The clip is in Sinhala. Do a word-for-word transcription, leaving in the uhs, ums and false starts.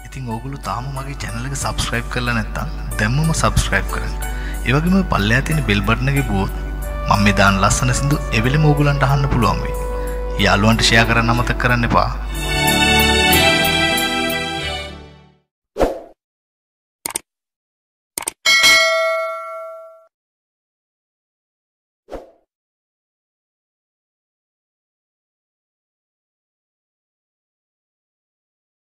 ඉතින් ඕගොල්ලෝ තාම මගේ channel එක subscribe කරලා නැත්නම් දැම්මම subscribe කරන්න. ඒ වගේම පල්ලෙහා තියෙන bell button එක ගිහුවොත් මම මේ දාන ලස්සන සින්දු එවෙලෙම ඕගොල්ලන්ට අහන්න පුළුවන් වෙයි. යාළුවන්ට share කරන්න අමතක කරන්න එපා.